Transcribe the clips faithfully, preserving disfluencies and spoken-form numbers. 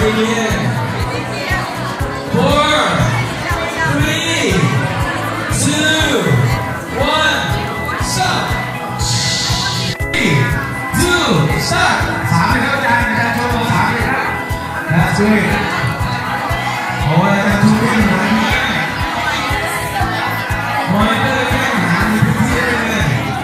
begin. Four, three, two, one, stop. Three, two, stop. สามเลยครับอาจารย์อาจารย์โชว์สามเลยครับนะช่วยโอ้ยอาจารย์ทุกคนหาที่แก้มอยเตอร์แก้หาในพื้นที่ได้เลย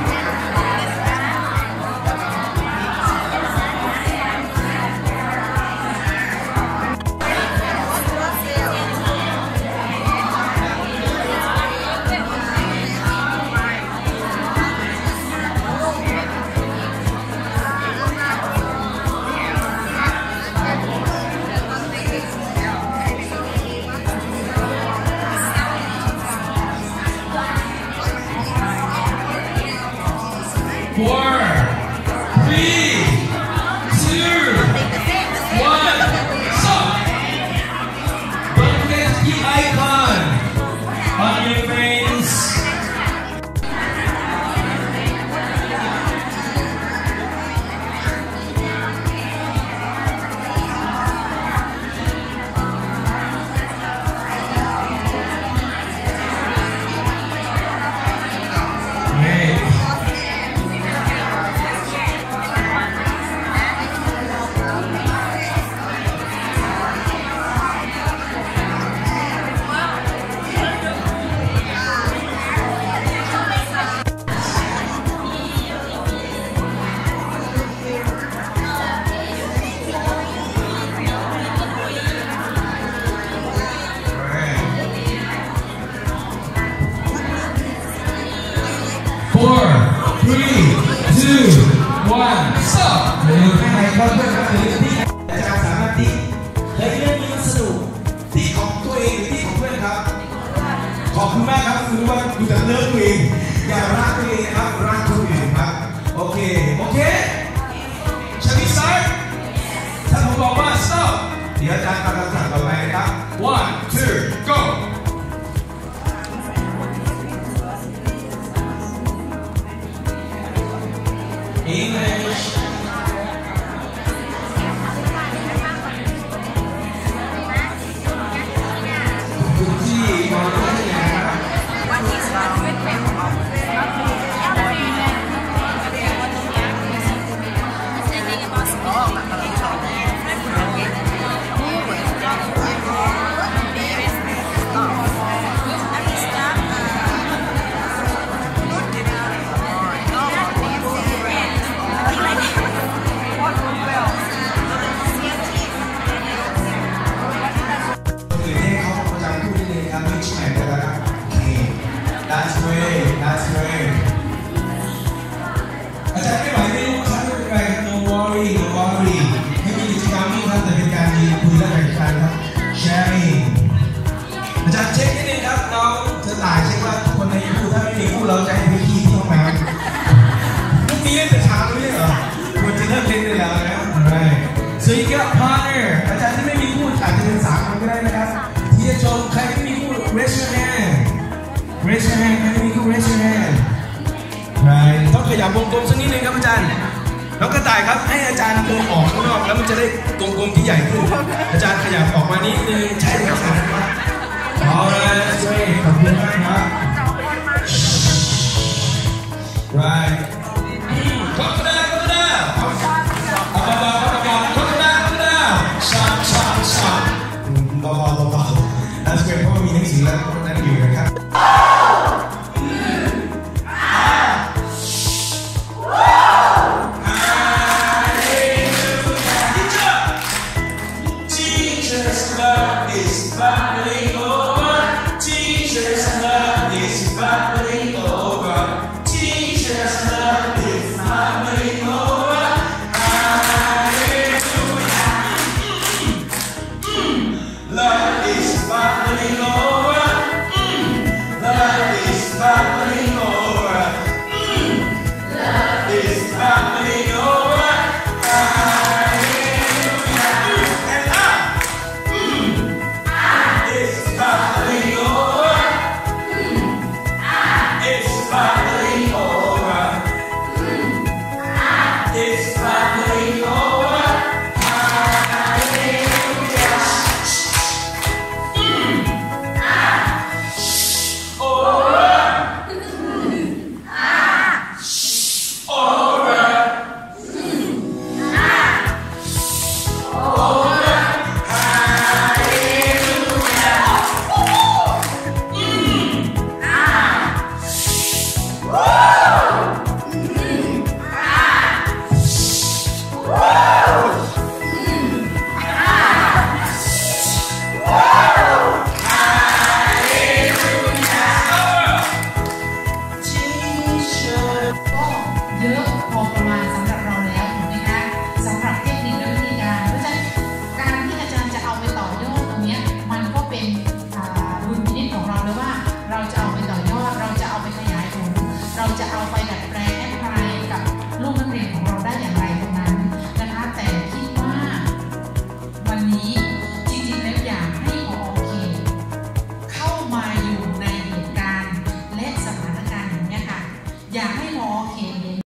Four, three, two, one, stop. Don't forget the icon on your face. Four, three, two, one, stop. เดี๋ยวให้เขาเพื่อนครับเดี๋ยวที่อาจารย์สามารถที่ในเรื่องนี้สนุกที่ของตัวเองหรือที่ของเพื่อนครับขอบคุณมากครับคือว่าอยู่แต่เลิกตัวเองอย่ารักตัวเองครับรักคนอื่นครับโอเคโอเคชันซ้ายถ้าผมบอกว่า stop เดี๋ยวอาจารย์กำลังสั่งต่อไปนะครับ one two go English. What is one with them? Standing about small. That's great. That's great. อาจารย์ไม่ไหวไม่รู้ครับไม่เป็นไร no worry no worry ให้มีกิจกรรมนี้ครับแต่เป็นการยืนคุยและแบ่งปันครับ sharing อาจารย์เช็คนิดนึงครับน้องจะตายเช็คว่าทุกคนในคู่ถ้าไม่มีคู่เราจะให้ไปขี้ที่ห้องน้ำพรุ่งนี้เล่นแต่เช้าไม่ใช่เหรอควรจะเลิกเล่นได้แล้วนะ alright so you got partner อาจารย์ที่ไม่มีคู่อาจจะเป็นสามคนก็ได้นะครับที่จะชมใครที่มีคู่ raise your hand raise your hand ใครที่มีคู่ raise your hand ต้องขยับวงกลมสักนิดนึงครับอาจารย์น้องกระต่ายครับให้อาจารย์เดินออกข้างนอกแล้วมันจะได้กลมๆที่ใหญ่ขึ้นอาจารย์ขยับออกมานิดนึงใช่ครับเอาเลยช่วยขอบคุณมากครับ right ขอบคุณนะขอบคุณนะเอาเบาๆเอาเบาๆขอบคุณนะขอบคุณนะชับชับชับเบาๆเบาๆนั่นเป็นเพราะมีหนังสือแล้วนั่นอยู่นะครับLove is family.